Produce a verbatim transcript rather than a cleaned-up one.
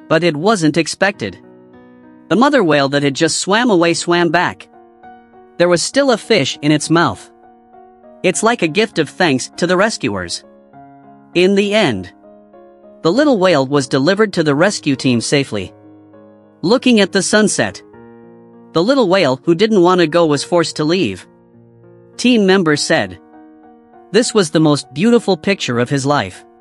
But it wasn't expected. The mother whale that had just swam away swam back. There was still a fish in its mouth. It's like a gift of thanks to the rescuers. In the end, the little whale was delivered to the rescue team safely. Looking at the sunset, the little whale who didn't want to go was forced to leave. Team members said, "This was the most beautiful picture of his life."